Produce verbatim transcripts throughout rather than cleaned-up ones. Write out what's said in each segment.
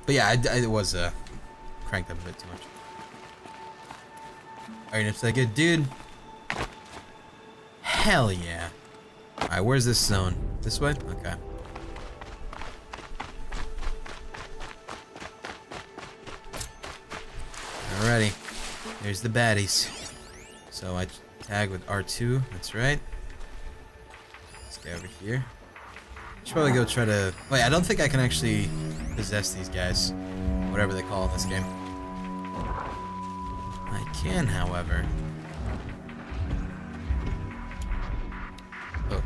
But yeah, I, I, it was uh, cranked up a bit too much. Alright, it's like a dude. Hell yeah. Alright, where's this zone? This way? Okay. Alrighty. There's the baddies. So I tag with R two, that's right. Let's get over here. Should probably go try to... Wait, I don't think I can actually possess these guys. Whatever they call in this game. I can, however... Oh.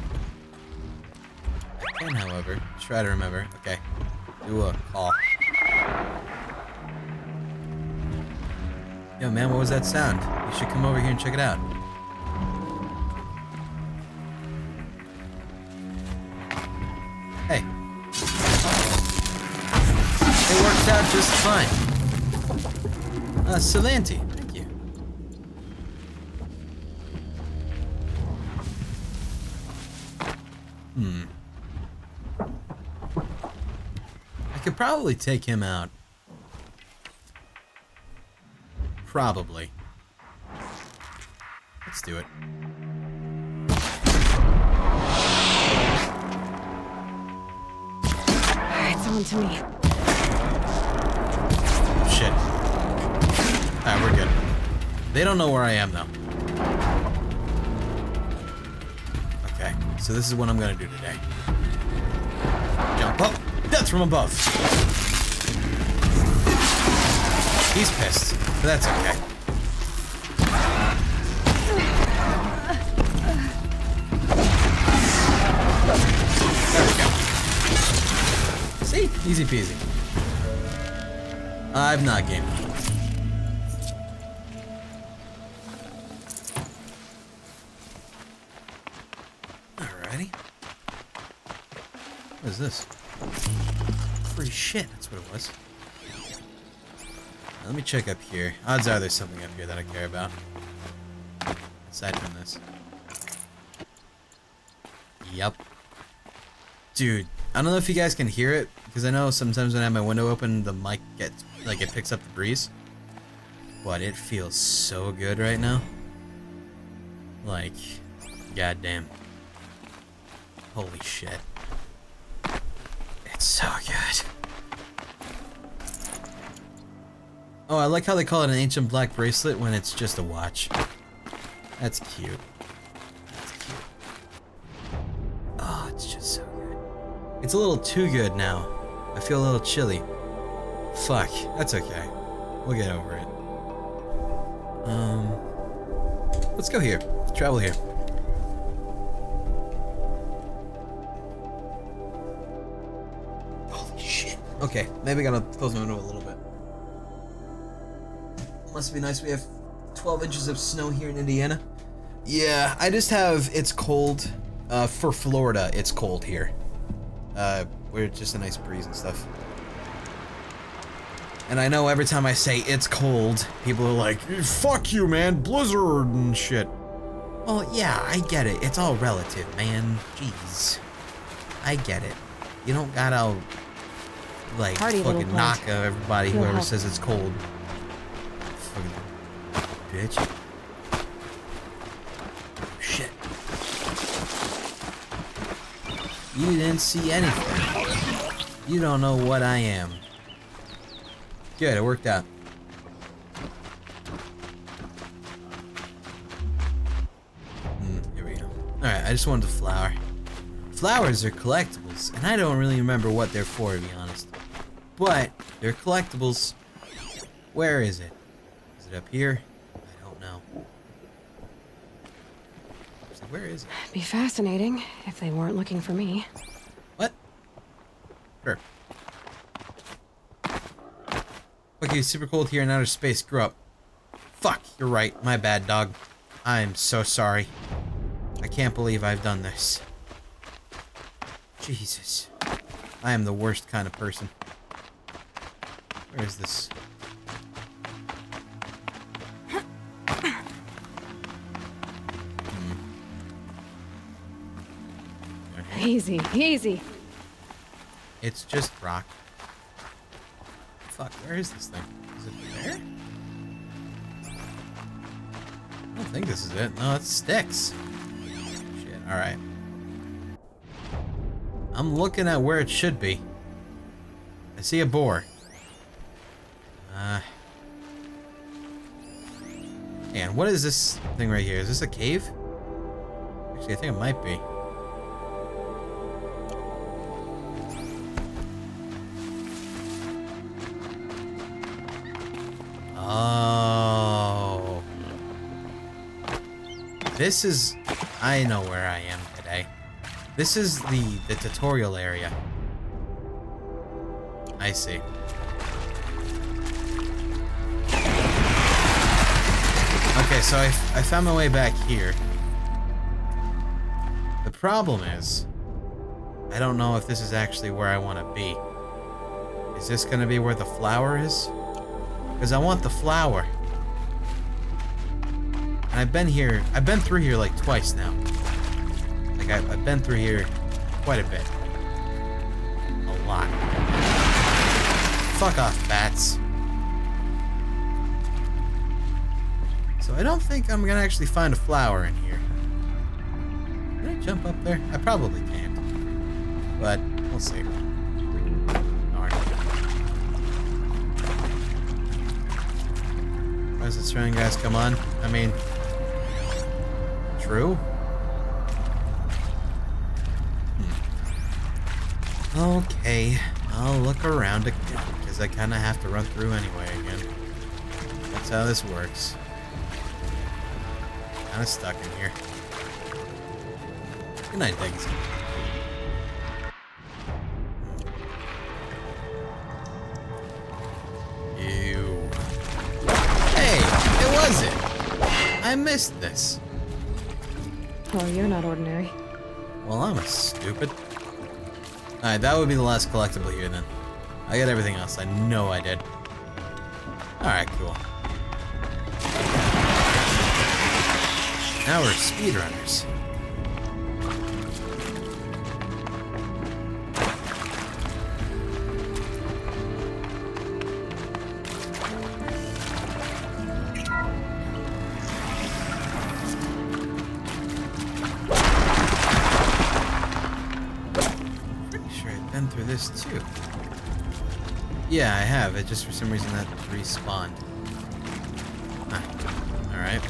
I can, however, try to remember. Okay. Do a call. Yo, man, what was that sound? You should come over here and check it out. Hey. It worked out just fine. Uh, Salanti, thank you. Hmm. I could probably take him out. Probably. Let's do it. It's on to me. Shit. Alright, we're good. They don't know where I am, though. Okay, so this is what I'm gonna do today. Jump up. Death from above. He's pissed, but that's okay. There we go. See? Easy peasy. I've not gamed. Alrighty. What is this? Free shit, that's what it was. Let me check up here. Odds are there's something up here that I care about. Aside from this. Yep. Dude, I don't know if you guys can hear it, because I know sometimes when I have my window open, the mic gets, like, it picks up the breeze. But it feels so good right now. Like, goddamn. Holy shit. It's so good. Oh, I like how they call it an ancient black bracelet when it's just a watch. That's cute. That's cute. Oh, it's just so good. It's a little too good now. I feel a little chilly. Fuck, that's okay. We'll get over it. Um, let's go here. Travel here. Holy shit. Okay, maybe I gotta close my window a little bit. Must be nice. We have twelve inches of snow here in Indiana. Yeah, I just have it's cold. Uh, for Florida, it's cold here. Uh, we're just a nice breeze and stuff. And I know every time I say it's cold, people are like, "Fuck you, man, blizzard and shit." Well, yeah, I get it. It's all relative, man. Jeez, I get it. You don't gotta like Party, fucking knock everybody You'll whoever help. says it's cold. Bitch. Shit. You didn't see anything. You don't know what I am. Good, it worked out. Mm, here we go. Alright, I just wanted a flower. Flowers are collectibles, and I don't really remember what they're for, to be honest. But, they're collectibles. Where is it? Is it up here? No. So where is it? It'd be fascinating if they weren't looking for me. What? Sure. Okay, super cold here in outer space. Grew up. Fuck, you're right. My bad, dog. I'm so sorry. I can't believe I've done this. Jesus. I am the worst kind of person. Where is this? Easy, easy. It's just rock. fuck? Where is this thing? Is it there? I don't think this is it. No, it's sticks. Shit, alright. I'm looking at where it should be. I see a boar. Uh... And what is this thing right here? Is this a cave? Actually, I think it might be. Oh. This is... I know where I am today. This is the, the tutorial area. I see. Okay, so I, I found my way back here. The problem is, I don't know if this is actually where I want to be. Is this going to be where the flower is? Because I want the flower. And I've been here, I've been through here like twice now. Like, I've, I've been through here quite a bit. A lot. Fuck off, bats. So I don't think I'm gonna actually find a flower in here. Can I jump up there? I probably can't. But, we'll see. Darn. Where's the strong guys? Come on. I mean... True? Hmm. Okay. I'll look around again, because I kind of have to run through anyway again. That's how this works. Kind of stuck in here. Good night, Diggs. Ew. Hey, it was it. I missed this. Well, you're not ordinary. Well, I'm a stupid. Alright, that would be the last collectible here then. I got everything else. I know I did. Alright, cool. Now we're speedrunners. Pretty sure I've been through this too. Yeah, I have. It just for some reason that respawned. Ah, alright.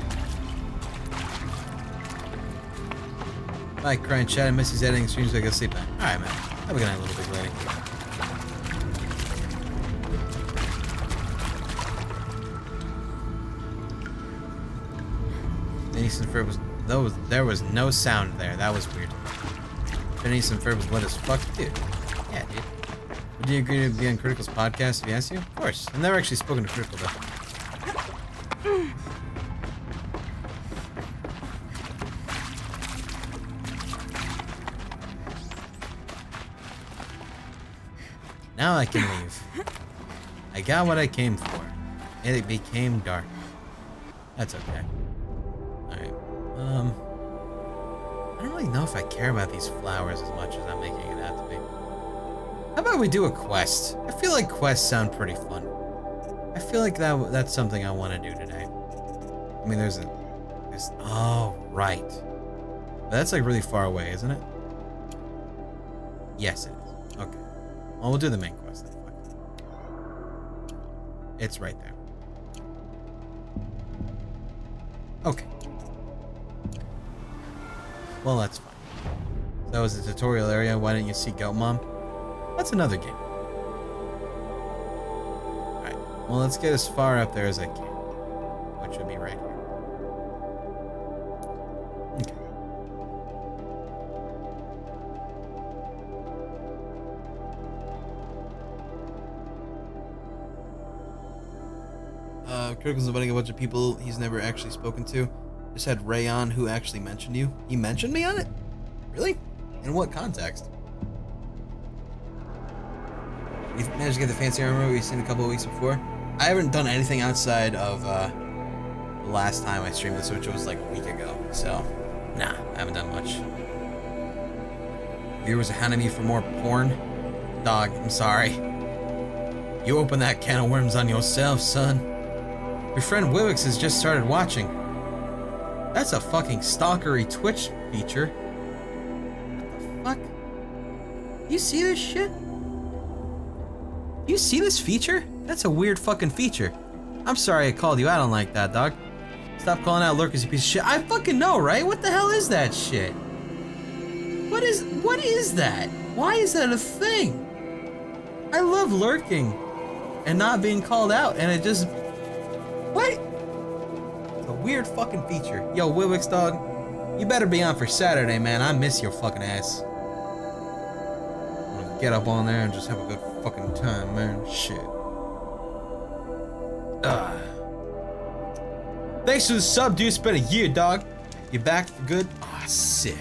Bye, Cry and Chat. I miss these editing streams, so I go sleep now. Alright, man. Have a good night, little big lady. Denise and Ferb was... Those, there was no sound there. That was weird. Denise and Ferb was lit as fuck. Dude. Yeah, dude. Would you agree to be on Critical's podcast if he asked you? Of course. I've never actually spoken to Critical, though. Now I can leave. I got what I came for. And it became dark. That's okay. Alright. Um... I don't really know if I care about these flowers as much as I'm making it out to be. How about we do a quest? I feel like quests sound pretty fun. I feel like that that's something I want to do today. I mean, there's a... There's, oh, right. But that's like really far away, isn't it? Yes, it is. Okay. Well, we'll do the main quest then. It's right there. Okay. Well, that's fine. That was the tutorial area. Why didn't you see Goat Mom? That's another game. Alright. Well, let's get as far up there as I can. Which would be right here. Okay. Uh, Critical's inviting a bunch of people he's never actually spoken to. Just had Ray on, who actually mentioned you. He mentioned me on it? Really? In what context? You managed to get the fancy armor we've seen a couple of weeks before? I haven't done anything outside of uh, the last time I streamed this, which was like a week ago. So, nah, I haven't done much. Viewers are hounding me for more porn. Dog, I'm sorry. You open that can of worms on yourself, son. Your friend Wiwix has just started watching. That's a fucking stalkery Twitch feature. What the fuck? You see this shit? You see this feature? That's a weird fucking feature. I'm sorry I called you out on like that, dog. Stop calling out lurkers, you piece of shit. I fucking know, right? What the hell is that shit? What is, what is that? Why is that a thing? I love lurking and not being called out, and it just, what? It's a weird fucking feature. Yo, Wiwix, dog, you better be on for Saturday, man. I miss your fucking ass. I'm gonna get up on there and just have a good fucking time, man. Shit. Ugh. Thanks for the sub, dude. It's been a year, dog. You back for good? Ah, oh, sick.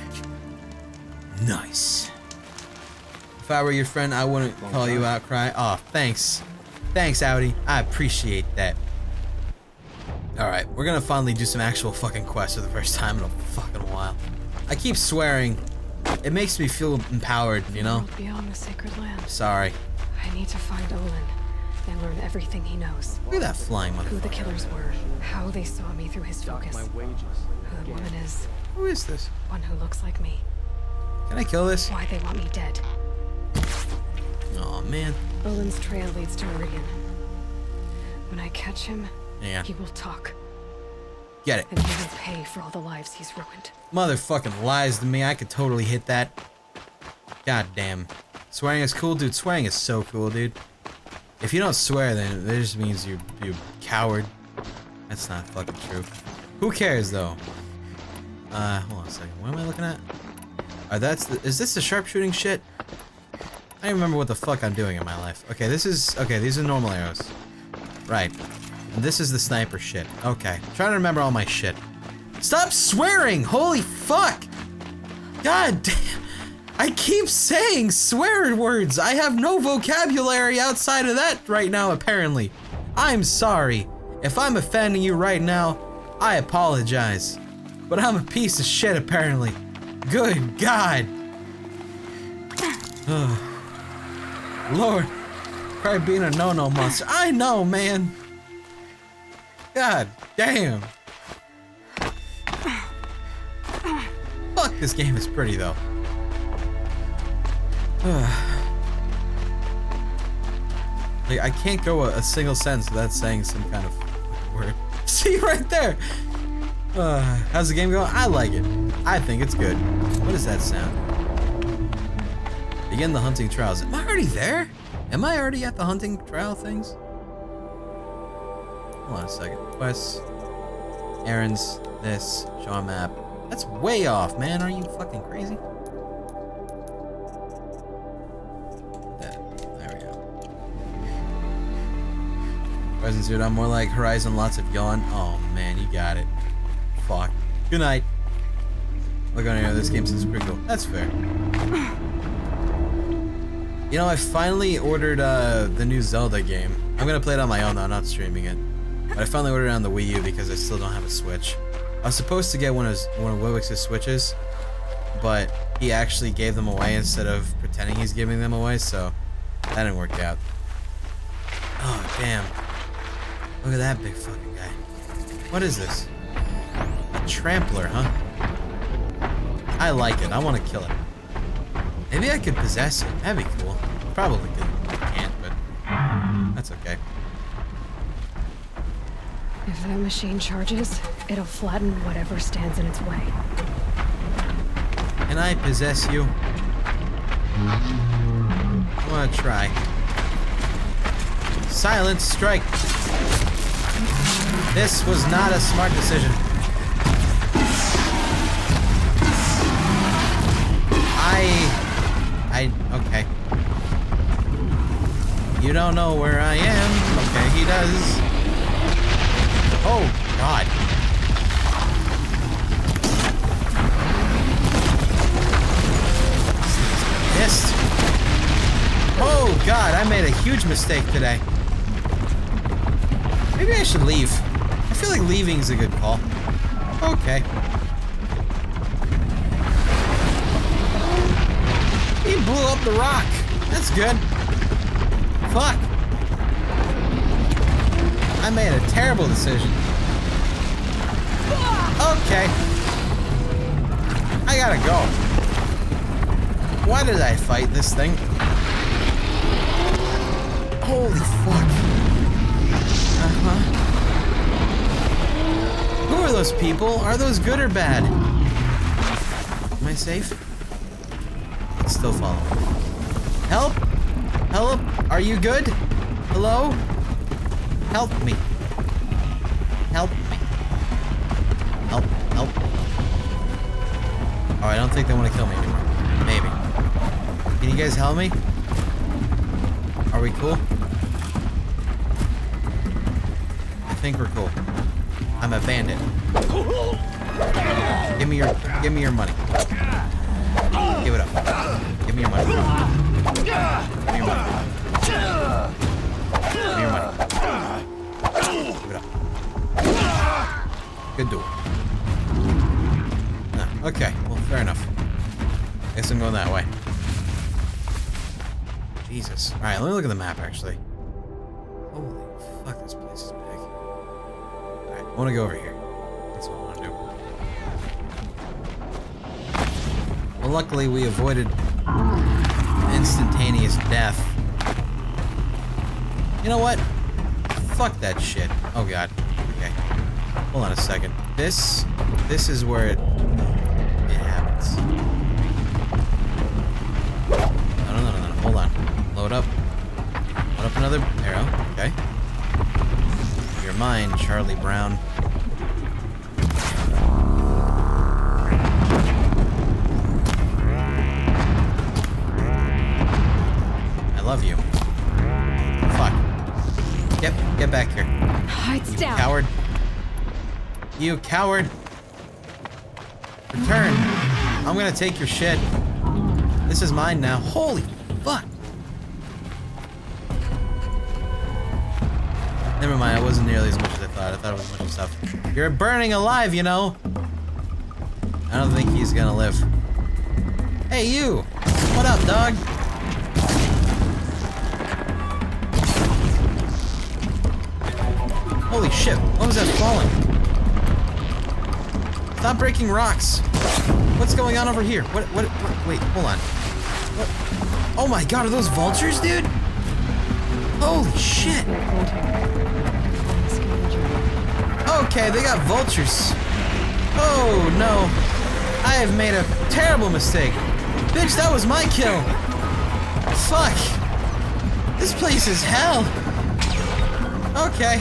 Nice. If I were your friend, I wouldn't Long call time. you out, Cry. Aw, oh, thanks. Thanks, Audi. I appreciate that. Alright, we're gonna finally do some actual fucking quests for the first time in a fucking while. I keep swearing. It makes me feel empowered, you know? Beyond the sacred land. Sorry. I need to find Olin and learn everything he knows. Look at that flying motherfucker. Who the killers were, how they saw me through his focus. Who the woman is. Who is this? One who looks like me. Can I kill this? Why they want me dead. Oh man. Olin's trail leads to Meridian. When I catch him, yeah. he will talk. Get it. And he will pay for all the lives he's ruined. Motherfucking lies to me. I could totally hit that. God damn. Swearing is cool, dude. Swearing is so cool, dude. If you don't swear, then it just means you're, you're a coward. That's not fucking true. Who cares, though? Uh, hold on a second. What am I looking at? Are that's the, is this the sharpshooting shit? I don't remember what the fuck I'm doing in my life. Okay, this is... Okay, these are normal arrows. Right. And this is the sniper shit. Okay. I'm trying to remember all my shit. Stop swearing! Holy fuck! God damn. I keep saying swear words. I have no vocabulary outside of that right now, apparently. I'm sorry. If I'm offending you right now, I apologize. But I'm a piece of shit, apparently. Good God. Ugh. Lord. Cry being a no-no monster. I know, man. God damn. Fuck, this game is pretty, though. Like, I can't go a, a single sentence without saying some kind of word. See, right there! Uh, how's the game going? I like it. I think it's good. What is that sound? Begin the hunting trials. Am I already there? Am I already at the hunting trial things? Hold on a second. Quests. Errands. This. Show a map. That's way off, man. Are you fucking crazy? Presents, dude. I'm more like Horizon, lots of yawn. Oh man, you got it. Fuck. Good night. Look on here, this game seems pretty cool. That's fair. You know, I finally ordered uh, the new Zelda game. I'm gonna play it on my own though, not streaming it. But I finally ordered it on the Wii U because I still don't have a Switch. I was supposed to get one of one of Wiwix's Switches, but he actually gave them away instead of pretending he's giving them away, so that didn't work out. Oh damn. Look at that big fucking guy. What is this? A trampler, huh? I like it. I want to kill it. Maybe I could possess it. That'd be cool. Probably could. I can't, but that's okay. If that machine charges, it'll flatten whatever stands in its way. Can I possess you? I want to try. Silence, strike. This was not a smart decision. I... I... Okay. You don't know where I am. Okay, he does. Oh, God. Pissed. Oh, God, I made a huge mistake today. Maybe I should leave. I feel like leaving is a good call. Okay. He blew up the rock. That's good. Fuck. I made a terrible decision. Okay. I gotta go. Why did I fight this thing? Holy fuck. Uh-huh. Who are those people? Are those good or bad? Am I safe? It's still following. Help? Help? Are you good? Hello? Help me. Help me. Help. Help. Oh, I don't think they want to kill me anymore. Maybe. Can you guys help me? Are we cool? I think we're cool. I'm a bandit. Give me your give me your money. Give it up. Give me your money. Give me your money. Give me your money. Give it up. Good duel. No, okay, well, fair enough. Guess I'm going that way. Jesus. Alright, let me look at the map, actually. Holy fuck, this place is big. Alright, I want to go over here. That's what I want to do. Well, luckily we avoided instantaneous death. You know what? Fuck that shit. Oh god. Okay. Hold on a second. This, this is where it, it happens. No, no, no, no, no. Hold on. Load up. Load up another arrow. Okay. You're mine, Charlie Brown. I love you. Fuck. Yep, get back here. Hides You down. coward. You coward. Return. I'm gonna take your shit. This is mine now. Holy fuck. Never mind, it wasn't nearly as much as I thought. I thought it was a bunch of stuff. You're burning alive, you know. I don't think he's gonna live. Hey, you. What up, dog? Holy shit, what was that falling? Stop breaking rocks. What's going on over here? What, what, what wait, hold on. What? Oh my god, are those vultures, dude? Holy shit. Okay, they got vultures. Oh no. I have made a terrible mistake. Bitch, that was my kill. Fuck. This place is hell. Okay.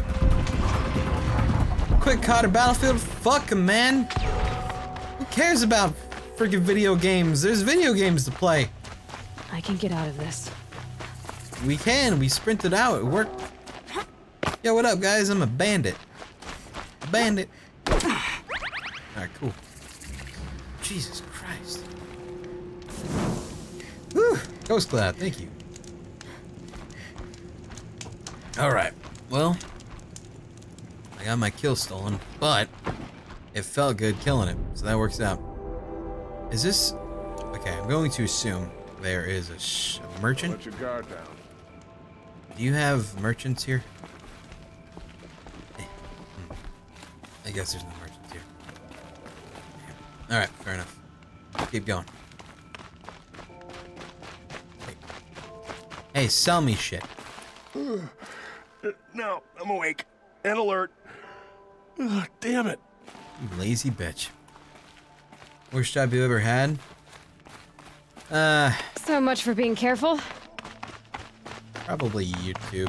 Quick Cotter Battlefield, fuck 'em, man. Who cares about freaking video games? There's video games to play. I can get out of this. We can, we sprinted out, it worked. Yo, what up, guys? I'm a bandit. A bandit. Alright, cool. Jesus Christ. Whew, Ghost Cloud, thank you. Alright, well. I got my kill stolen, but it felt good killing it, so that works out. Is this... Okay, I'm going to assume there is a, sh a merchant. Let your guard down. Do you have merchants here? Eh, hmm. I guess there's no merchants here. Alright, fair enough. Keep going. Hey, hey sell me shit. No, I'm awake and alert. Ugh, damn it. You lazy bitch. Worst job you ever had? Uh, So much for being careful. probably YouTube.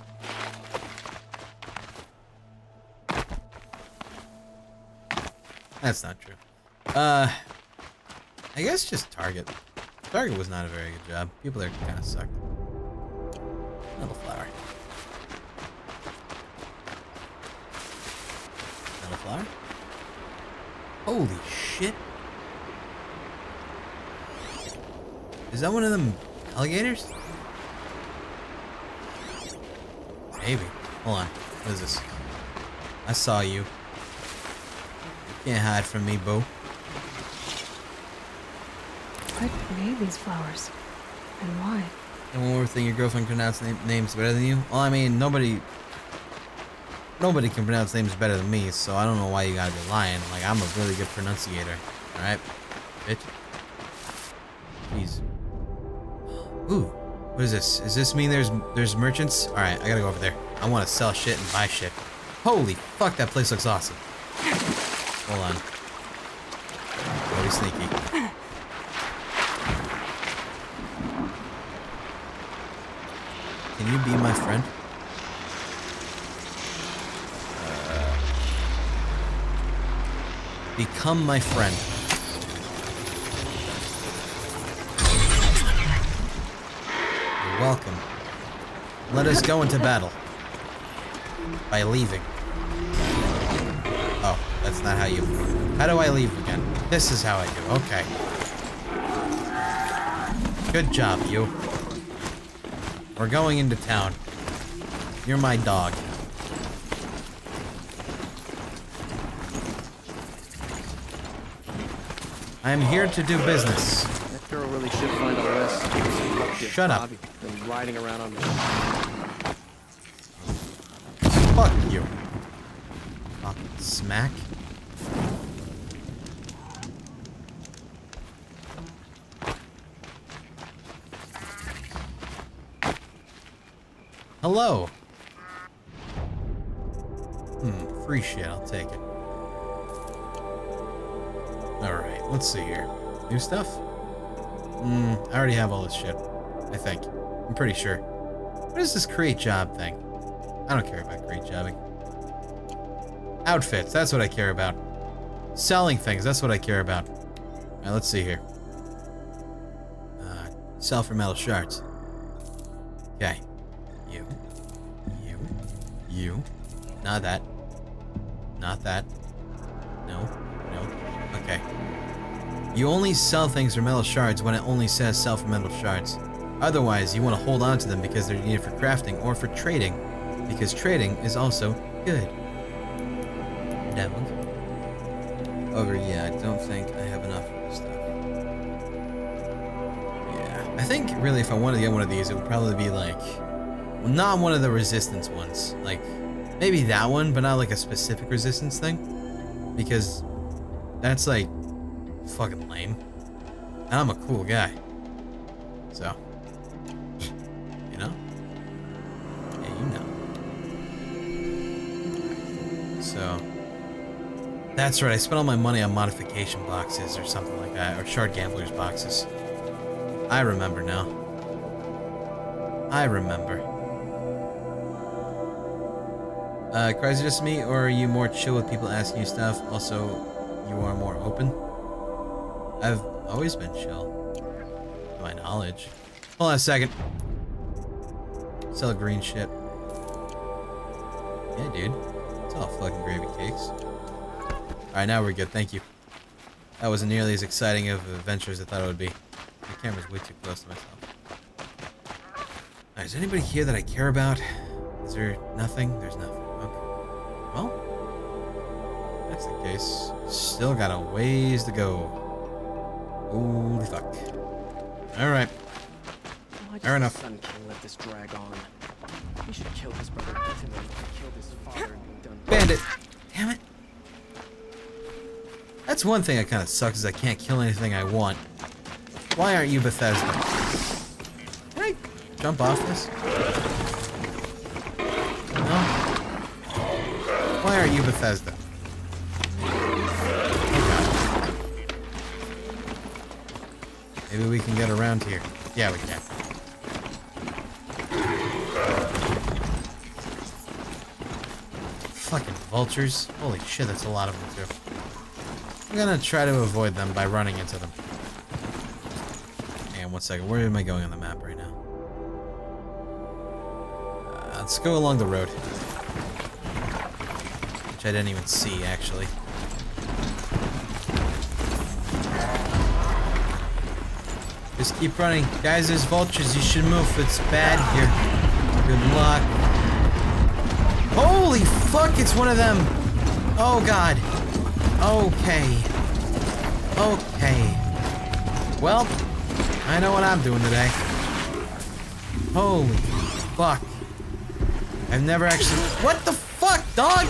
That's not true. Uh, I guess just Target. Target was not a very good job. People there kind of sucked. Little flower. Little flower? Holy shit. Is that one of them alligators? Maybe. Hold on. What is this? I saw you. You can't hide from me, boo. What made these flowers? And why? And one more thing, your girlfriend can pronounce name names better than you? Well, I mean, nobody... nobody can pronounce names better than me, so I don't know why you gotta be lying. Like, I'm a really good pronunciator. Alright? Bitch. Jeez. Ooh. What is this? Does this mean there's there's merchants? Alright, I gotta go over there. I wanna sell shit and buy shit. Holy fuck, that place looks awesome. Hold on. Very sneaky. Can you be my friend? Uh, become my friend. You're welcome. Let us go into battle. By leaving. Oh, that's not how you... How do I leave again? This is how I do. Okay. Good job, you. We're going into town. You're my dog. I am here to do business. That girl really should find a list. Shut up. Been riding around on the... Fuck you. Fucking smack. Hello. Hmm, free shit, I'll take it. Alright, let's see here. New stuff? Hmm, I already have all this shit. I think. I'm pretty sure. What is this create job thing? I don't care about create jobbing. Outfits, that's what I care about. Selling things, that's what I care about. Alright, let's see here. Uh, sell for metal shards. Okay. You. You. You. Not that. Not that. No. No. Okay. You only sell things for metal shards when it only says sell for metal shards. Otherwise, you want to hold on to them because they're needed for crafting or for trading. Because trading is also good. Dog. Over, yeah, I don't think I have enough of this stuff. Yeah. I think, really, if I wanted to get one of these, it would probably be like... Well, not one of the resistance ones. Like, maybe that one, but not like a specific resistance thing. Because that's like fucking lame. And I'm a cool guy. So, you know? Yeah, you know. So, that's right, I spent all my money on modification boxes or something like that, or shard gamblers boxes. I remember now. I remember. Uh, Cries, just me, or are you more chill with people asking you stuff? Also, you are more open? I've always been chill. To my knowledge. Hold on a second. Sell green shit. Yeah, dude. It's all fucking gravy cakes. Alright, now we're good. Thank you. That wasn't nearly as exciting of an adventure as I thought it would be. My camera's way too close to myself. Alright, is there anybody here that I care about? Is there nothing? There's nothing. Well, that's the case. Still got a ways to go. Holy fuck. Alright. Fair enough. Son can't let this drag on. We should kill his brother ultimately. Kill his father and be done. Bandit! Damn it. That's one thing that kind of sucks is I can't kill anything I want. Why aren't you Bethesda? Can I jump off this? No? Why aren't you Bethesda? Oh god. Maybe we can get around here. Yeah, we can. Fucking vultures. Holy shit, that's a lot of them too. I'm gonna try to avoid them by running into them. Hang on one second. Where am I going on the map right now? Uh, let's go along the road. I didn't even see, actually. Just keep running. Guys, there's vultures. You should move. It's bad here. Good luck. Holy fuck, it's one of them. Oh, God. Okay. Okay. Well, I know what I'm doing today. Holy fuck. I've never actually... What the fuck? Dog!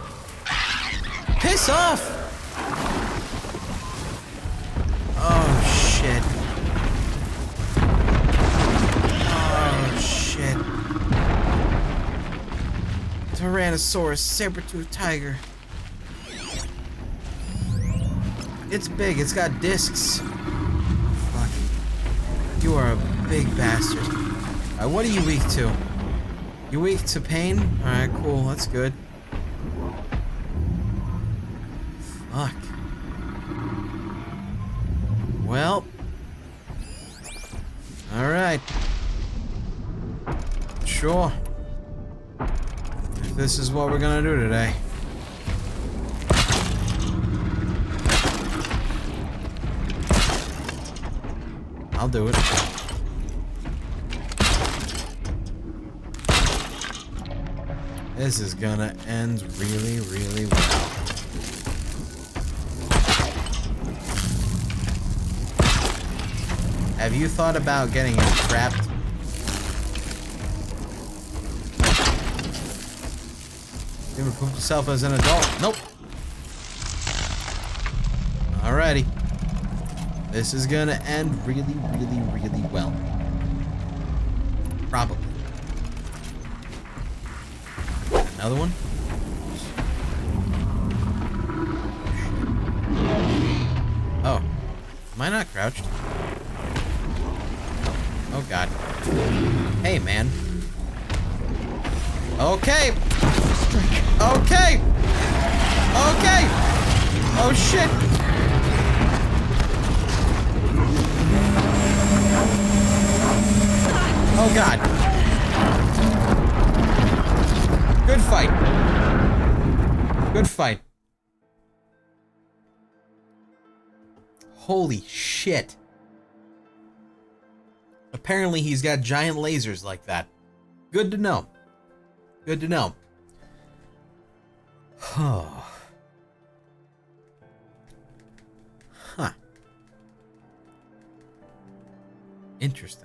Piss off! Oh, shit. Oh, shit. Tyrannosaurus, saber-toothed tiger. It's big, it's got discs. Fuck. You are a big bastard. Alright, what are you weak to? You weak to pain? Alright, cool, that's good. Fuck. Well. Alright. Sure. If this is what we're gonna do today. I'll do it. This is gonna end really, really well. Have you thought about getting it trapped? You ever pooped yourself as an adult? Nope. Alrighty. This is gonna end really, really, really well. Probably. Another one? Oh. Am I not crouched? Oh god. Hey, man. Okay! Okay! Okay! Oh shit! Oh god. Good fight. Good fight. Holy shit. Apparently he's got giant lasers like that. Good to know. Good to know. Oh. Huh. Interesting.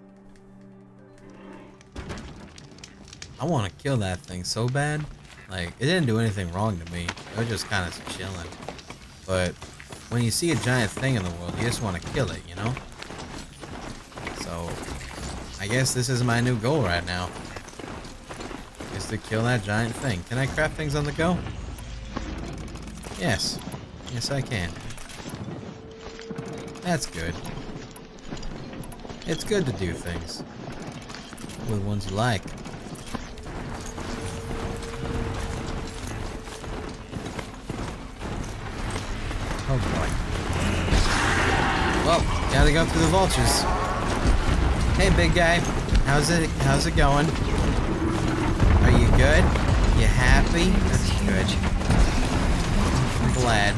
I want to kill that thing so bad. Like, it didn't do anything wrong to me. It was just kind of chilling. But when you see a giant thing in the world, you just want to kill it, you know? So, I guess this is my new goal right now. Is to kill that giant thing. Can I craft things on the go? Yes. Yes, I can. That's good. It's good to do things with ones you like. Oh boy. Well, gotta go through the vultures. Hey, big guy. How's it? How's it going? Are you good? You happy? That's good. I'm glad.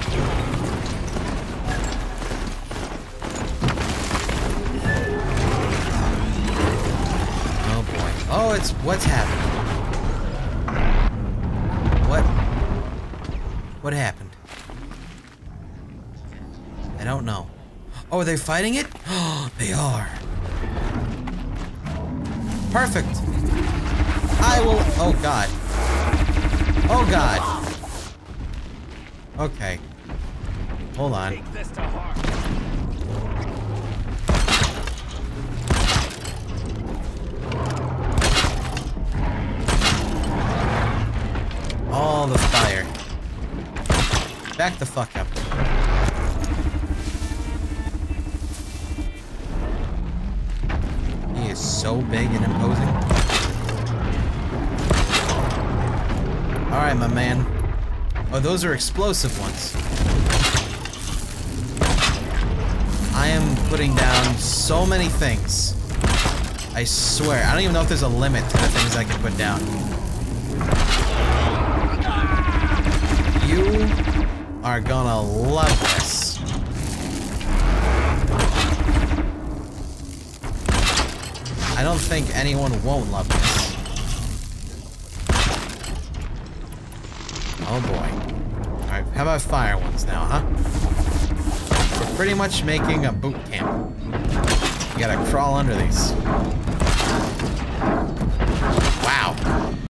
Oh boy. Oh, it's what's happening? What? What happened? I don't know. Oh, are they fighting it? Oh, they are. Perfect. I will. Oh god. Oh god. Okay. Hold on. Take this to heart. All the fire. Back the fuck up. He is so big and imposing. Alright, my man. Oh, those are explosive ones. I am putting down so many things. I swear. I don't even know if there's a limit to the things I can put down. You are gonna love this. I don't think anyone won't love this. Oh boy. Alright, how about fire ones now, huh? We're pretty much making a boot camp. You gotta crawl under these.